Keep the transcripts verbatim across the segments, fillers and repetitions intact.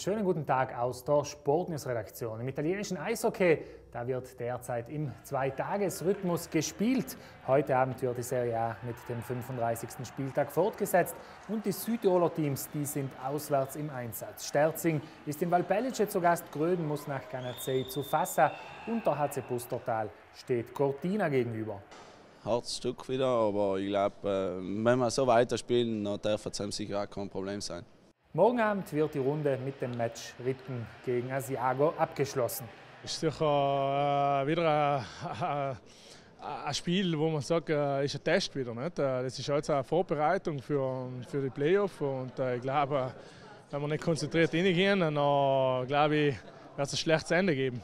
schönen guten Tag aus der Sportnews-Redaktion. Im italienischen Eishockey, da wird derzeit im Zweitagesrhythmus gespielt. Heute Abend wird die Serie A mit dem fünfunddreißigsten Spieltag fortgesetzt und die Südtiroler Teams, die sind auswärts im Einsatz. Sterzing ist in Valpellice zu Gast, Gröden muss nach Canazei zu Fassa und der H C Pustertal steht Cortina gegenüber. Hartes Stück wieder, aber ich glaube, wenn wir so weiterspielen, dann darf es sicher auch kein Problem sein. Morgen Abend wird die Runde mit dem Match Ritten gegen Asiago abgeschlossen. Es ist sicher äh, wieder ein, ein Spiel, wo man sagt, äh, ist ein Test wieder. Nicht? Das ist also eine Vorbereitung für, für die Playoffs und äh, ich glaube, wenn wir nicht konzentriert reingehen, dann äh, glaube ich, wird es ein schlechtes Ende geben.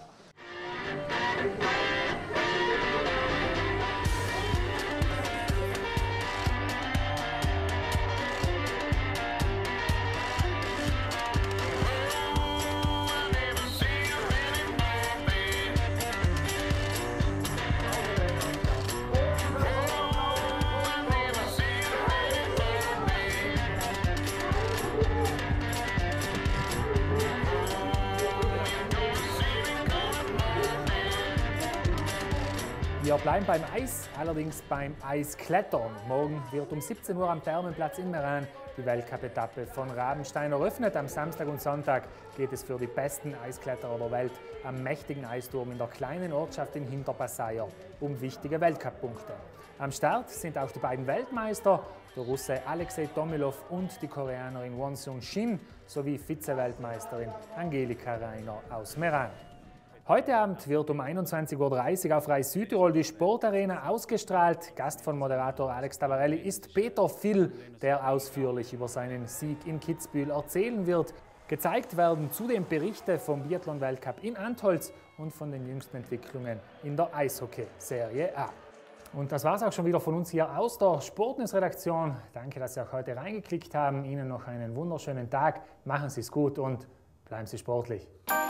Wir bleiben beim Eis, allerdings beim Eisklettern. Morgen wird um siebzehn Uhr am Thermenplatz in Meran die Weltcup-Etappe von Rabenstein eröffnet. Am Samstag und Sonntag geht es für die besten Eiskletterer der Welt am mächtigen Eisturm in der kleinen Ortschaft in Hinterpassaia um wichtige Weltcup-Punkte. Am Start sind auch die beiden Weltmeister, der Russe Alexei Tomilov und die Koreanerin Wonseung Shin sowie Vize-Weltmeisterin Angelika Rainer aus Meran. Heute Abend wird um einundzwanzig Uhr dreißig auf Rai Südtirol die Sportarena ausgestrahlt. Gast von Moderator Alex Tavarelli ist Peter Vill, der ausführlich über seinen Sieg in Kitzbühel erzählen wird. Gezeigt werden zudem Berichte vom Biathlon-Weltcup in Antholz und von den jüngsten Entwicklungen in der Eishockey-Serie A. Und das war es auch schon wieder von uns hier aus der Sportnews-Redaktion. Danke, dass Sie auch heute reingeklickt haben. Ihnen noch einen wunderschönen Tag. Machen Sie es gut und bleiben Sie sportlich.